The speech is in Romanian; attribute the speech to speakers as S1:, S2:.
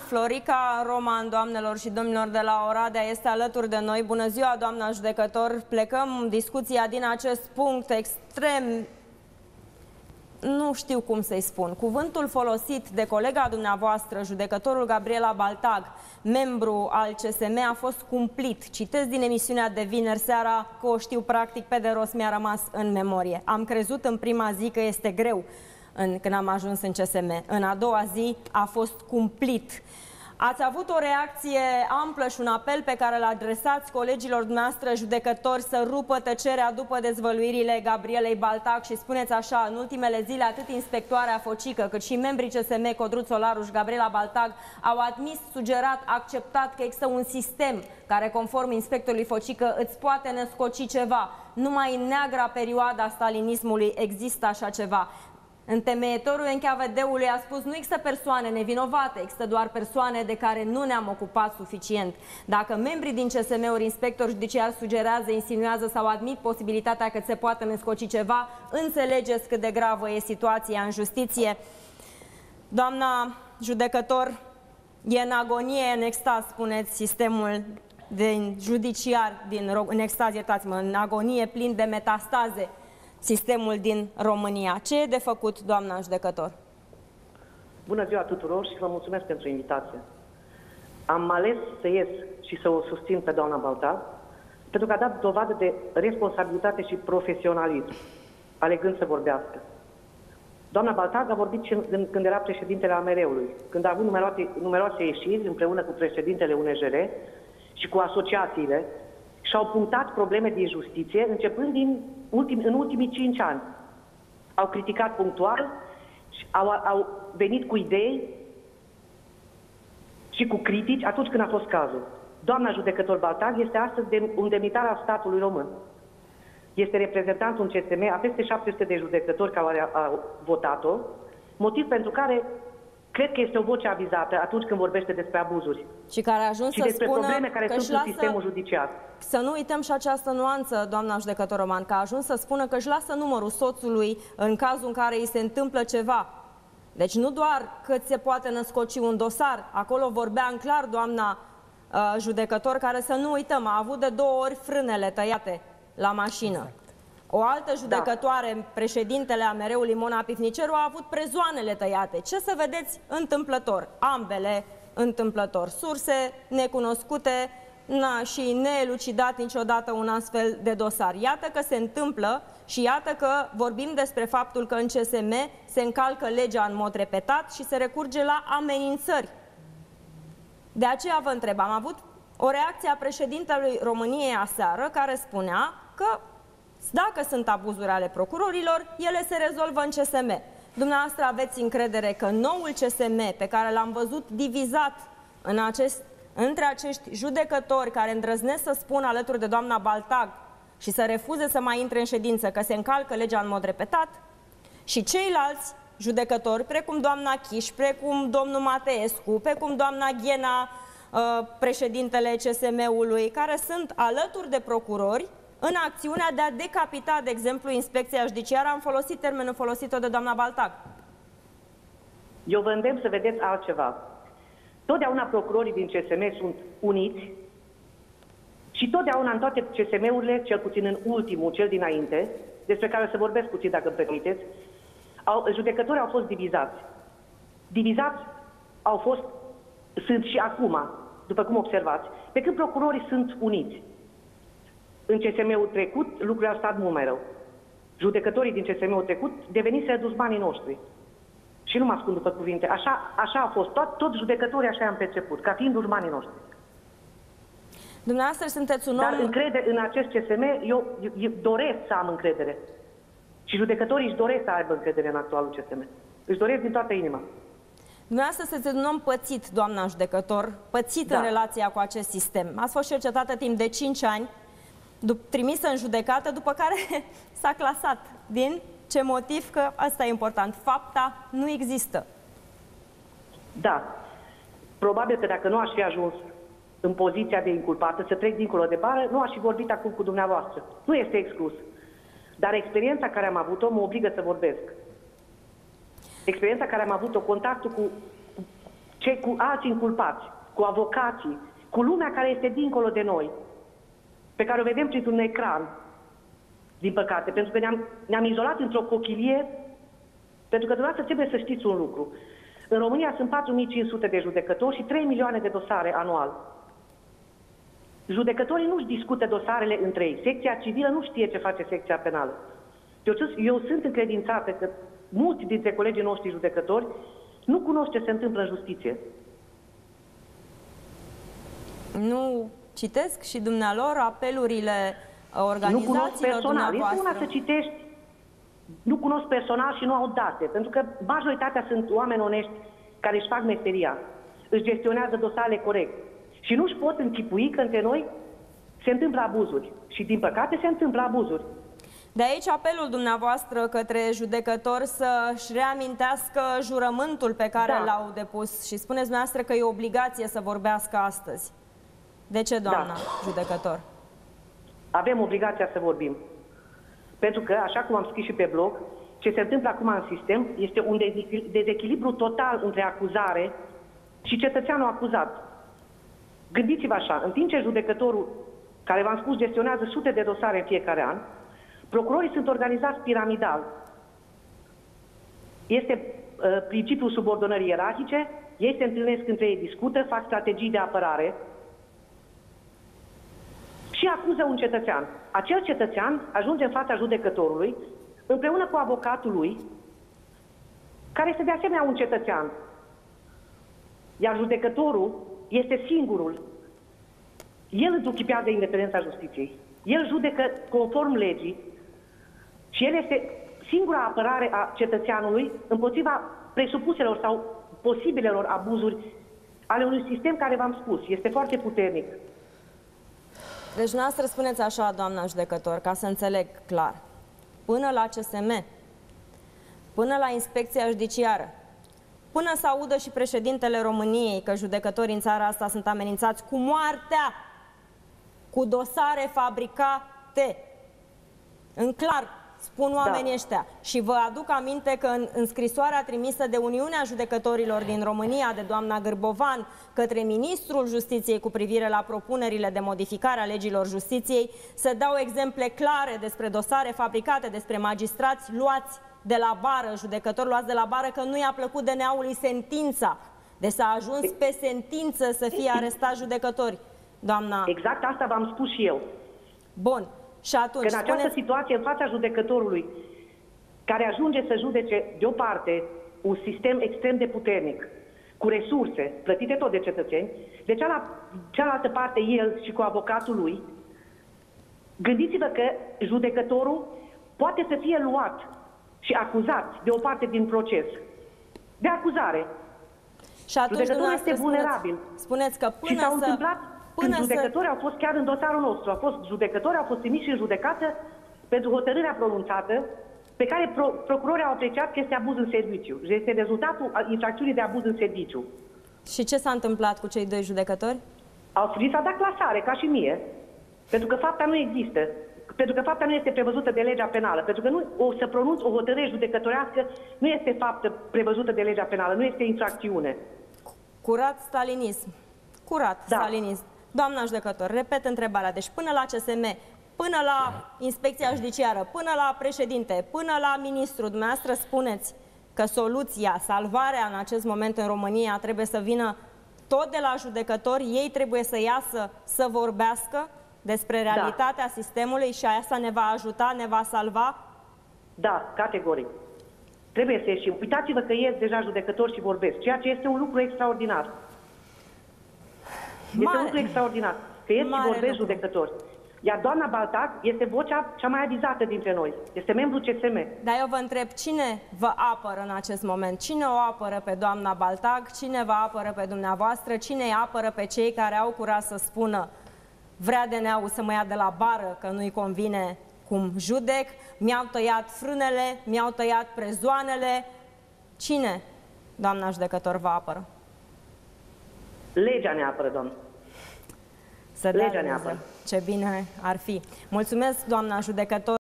S1: Florica Roman, doamnelor și domnilor de la Oradea, este alături de noi. Bună ziua, doamna judecător. Plecăm discuția din acest punct extrem, nu știu cum să-i spun. Cuvântul folosit de colega dumneavoastră, judecătorul Gabriela Baltag, membru al CSM, a fost cumplit. Citesc din emisiunea de vineri seara, că o știu practic pe de rost, mi-a rămas în memorie. Am crezut în prima zi că este greu când am ajuns în CSM. În a doua zi a fost cumplit. Ați avut o reacție amplă și un apel pe care îl adresați colegilor dumneavoastră judecători să rupă tăcerea după dezvăluirile Gabrielei Baltag și spuneți așa: în ultimele zile atât inspectoarea Focică cât și membrii CSM Codruț Olaru și Gabriela Baltag au admis, sugerat, acceptat că există un sistem care, conform inspectorului Focică, îți poate născoci ceva. Numai în neagra perioada stalinismului există așa ceva. Întemeietorul NKVD-ului a spus: nu există persoane nevinovate, există doar persoane de care nu ne-am ocupat suficient. Dacă membrii din CSM-uri, inspectori judiciari, sugerează, insinuează sau admit posibilitatea că se poate născoci ceva, înțelegeți cât de gravă e situația în justiție. Doamna judecător, e în agonie, în extaz, spuneți, sistemul judiciar în extaz, iertați-mă, în agonie, plin de metastaze, sistemul din România. Ce e de făcut, doamna judecător?
S2: Bună ziua tuturor și vă mulțumesc pentru invitație. Am ales să ies și să o susțin pe doamna Baltag pentru că a dat dovadă de responsabilitate și profesionalism, alegând să vorbească. Doamna Baltag a vorbit și când era președintele AMR-ului, când a avut numeroase ieșiri împreună cu președintele UNJR și cu asociațiile și au punctat probleme din justiție începând în ultimii 5 ani. Au criticat punctual, au venit cu idei și cu critici atunci când a fost cazul. Doamna judecător Baltag este astăzi un demnitar al statului român. Este reprezentantul în CSM a peste 700 de judecători care au votat-o, motiv pentru care cred că este o voce avizată atunci când vorbește despre abuzuri.
S1: Și care a ajuns să spună
S2: probleme care
S1: că
S2: sunt în sistemul judiciar.
S1: Să nu uităm și această nuanță, doamna judecător Roman, că a ajuns să spună că își lasă numărul soțului în cazul în care îi se întâmplă ceva. Deci nu doar cât se poate născoci un dosar, acolo vorbea în clar doamna judecător, care, să nu uităm, a avut de 2 ori frânele tăiate la mașină. Exact. O altă judecătoare, președintele AMR-ului, Mona Pifniceru, a avut prezoanele tăiate. Ce să vedeți? Întâmplător. Ambele întâmplător. Surse necunoscute și neelucidat niciodată un astfel de dosar. Iată că se întâmplă și iată că vorbim despre faptul că în CSM se încalcă legea în mod repetat și se recurge la amenințări. De aceea vă întreb, am avut o reacție a președintelui României aseară, care spunea că dacă sunt abuzuri ale procurorilor, ele se rezolvă în CSM. Dumneavoastră aveți încredere că noul CSM, pe care l-am văzut divizat între acești judecători care îndrăznesc să spună alături de doamna Baltag și să refuze să mai intre în ședință că se încalcă legea în mod repetat, și ceilalți judecători, precum doamna Chiș, precum domnul Mateescu, precum doamna Ghena, președintele CSM-ului, care sunt alături de procurori în acțiunea de a decapita, de exemplu, inspecția judiciară. Am folosit termenul folosit-o de doamna Baltag.
S2: Eu vă îndemn să vedeți altceva. Totdeauna procurorii din CSM sunt uniți și totdeauna în toate CSM-urile, cel puțin în ultimul, cel dinainte, despre care o să vorbesc puțin dacă îmi permiteți, judecătorii au fost divizați. Divizați sunt și acum, după cum observați, pe când procurorii sunt uniți. În CSM-ul trecut, lucrurile au stat mult mai rău. Judecătorii din CSM-ul trecut deveniseră dușmanii noștri. Și nu mă ascund după cuvinte. Așa a fost. Toți judecătorii așa i-am perceput, ca fiind dușmanii noștri.
S1: Dumneavoastră sunteți un om...
S2: Dar încredere în acest CSM, eu doresc să am încredere. Și judecătorii își doresc să aibă încredere în actualul CSM. Își doresc din toată inima.
S1: Dumneavoastră sunteți un om pățit, doamna judecător, pățit în relația cu acest sistem. Ați fost cercetată timp de 5 ani, trimisă în judecată, după care s-a clasat. Din ce motiv? Că asta e important. Fapta nu există.
S2: Da. Probabil că dacă nu aș fi ajuns în poziția de inculpată, să trec dincolo de bară, nu aș fi vorbit acum cu dumneavoastră. Nu este exclus. Dar experiența care am avut-o mă obligă să vorbesc. Experiența care am avut-o, contactul cu cu alți inculpați, cu avocații, cu lumea care este dincolo de noi, pe care o vedem printr-un ecran, din păcate, pentru că ne-am izolat într-o cochilie, pentru că dumneavoastră trebuie să știți un lucru. În România sunt 4.500 de judecători și 3 milioane de dosare anual. Judecătorii nu-și discută dosarele între ei. Secția civilă nu știe ce face secția penală. Eu sunt încredințată că mulți dintre colegii noștri judecători nu cunosc ce se întâmplă în justiție.
S1: Nu citesc și dumnealor apelurile organizațiilor
S2: nu cunosc personal.
S1: dumneavoastră?
S2: Este una să citești, nu cunosc personal și nu au date, pentru că majoritatea sunt oameni onești care își fac meseria, își gestionează dosarele corect și nu își pot închipui că între noi se întâmplă abuzuri. Și din păcate se întâmplă abuzuri.
S1: De aici apelul dumneavoastră către judecători să-și reamintească jurământul pe care l-au depus și spuneți dumneavoastră că e obligație să vorbească astăzi. De ce, doamna judecător?
S2: Avem obligația să vorbim. Pentru că, așa cum am scris și pe blog, ce se întâmplă acum în sistem este un dezechilibru total între acuzare și cetățeanul acuzat. Gândiți-vă așa, în timp ce judecătorul, care v-am spus, gestionează sute de dosare în fiecare an, procurorii sunt organizați piramidal. Este principiul subordonării ierarhice, ei se întâlnesc între ei, discută, fac strategii de apărare și acuză un cetățean. Acel cetățean ajunge în fața judecătorului împreună cu avocatul lui, care este de asemenea un cetățean. Iar judecătorul este singurul. El întruchipează independența justiției. El judecă conform legii și el este singura apărare a cetățeanului împotriva presupuselor sau posibilelor abuzuri ale unui sistem care, v-am spus, este foarte puternic.
S1: Deci noastră spuneți așa, doamna judecător, ca să înțeleg clar, până la CSM, până la Inspecția Judiciară, până să audă și președintele României că judecătorii în țara asta sunt amenințați cu moartea, cu dosare fabricate, în clar, spun oamenii ăștia. Și vă aduc aminte că în scrisoarea trimisă de Uniunea Judecătorilor din România, de doamna Gârbovan, către Ministrul Justiției cu privire la propunerile de modificare a legilor justiției, se dau exemple clare despre dosare fabricate, despre magistrați luați de la bară, judecători luați de la bară, că nu i-a plăcut DNA-ului sentința. Deci s-a ajuns pe sentință să fie arestați judecători, doamna.
S2: Exact asta v-am spus și eu.
S1: Bun. Și atunci,
S2: că în această situație, în fața judecătorului, care ajunge să judece, de o parte, un sistem extrem de puternic, cu resurse, plătite tot de cetățeni, de cealaltă parte, el și cu avocatul lui, gândiți-vă că judecătorul poate să fie luat și acuzat de o parte din proces, de acuzare.
S1: Și atunci
S2: judecătorul este vulnerabil.
S1: Spuneți că până
S2: și s-au întâmplat când judecătorii au fost chiar în dosarul nostru. Judecătorii au fost trimiși în judecată pentru hotărârea pronunțată, pe care procurorii au apreciat că este abuz în serviciu. Este rezultatul infracțiunii de abuz în serviciu.
S1: Și ce s-a întâmplat cu cei doi judecători?
S2: S-a dat clasare, ca și mie. Pentru că fapta nu există. Pentru că fapta nu este prevăzută de legea penală. Pentru că să pronunți o hotărâre judecătorească nu este faptă prevăzută de legea penală, nu este infracțiune.
S1: Curat stalinism. Curat stalinism. Doamna judecător, repet întrebarea. Deci până la CSM, până la Inspecția Judiciară, până la președinte, până la ministru, dumneavoastră spuneți că soluția, salvarea în acest moment în România trebuie să vină tot de la judecători, ei trebuie să iasă să vorbească despre realitatea sistemului și asta ne va ajuta, ne va salva?
S2: Da, categoric. Trebuie să ieșim. Uitați-vă că ies deja judecători și vorbesc, ceea ce este un lucru extraordinar. Este un lucru extraordinar, că ies și vorbesc judecători. Iar doamna Baltac este vocea cea mai avizată dintre noi. Este membru CSM.
S1: Dar eu vă întreb, cine vă apără în acest moment? Cine o apără pe doamna Baltac? Cine vă apără pe dumneavoastră? Cine îi apără pe cei care au curaj să spună vrea DNA-ul să mă ia de la bară, că nu-i convine cum judec, mi-au tăiat frânele, mi-au tăiat prezoanele. Cine, doamna judecător, vă apără?
S2: Legea ne apără, doamnă.
S1: Legea ne apără. Ce bine ar fi. Mulțumesc, doamna judecător.